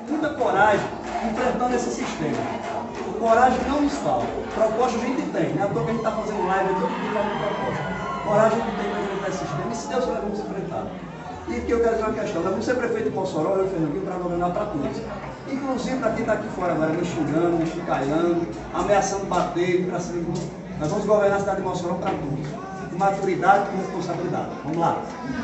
muita coragem enfrentando esse sistema. Coragem não nos falta. Proposta a gente tem, né? À toa que a gente está fazendo live todo dia falando proposta. Coragem a gente tem para enfrentar esse sistema, e se Deus quiser, vamos enfrentar. E que eu quero dizer uma questão, nós vamos ser prefeito de Mossoró, eu e o Fernandinho, para governar para todos. Inclusive para quem está aqui fora agora, me xingando, me chincalhando, ameaçando bater, para cima. Nós vamos governar a cidade de Mossoró para todos. Com maturidade e com responsabilidade. Vamos lá.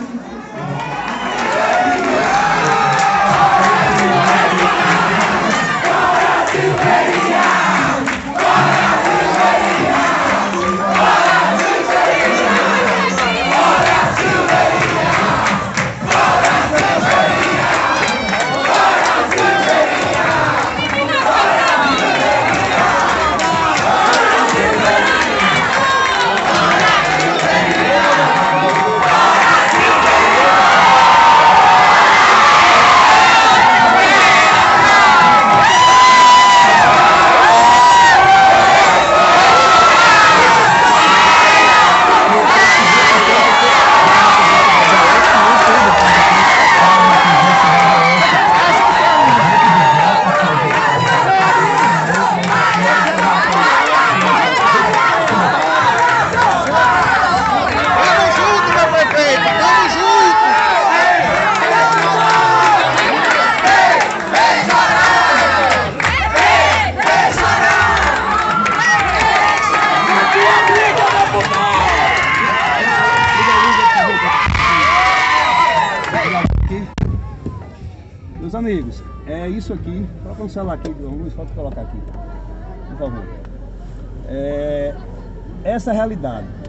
Meus amigos, é isso aqui. Coloca um celular aqui, Luiz, pode colocar aqui, por favor. Essa é a realidade.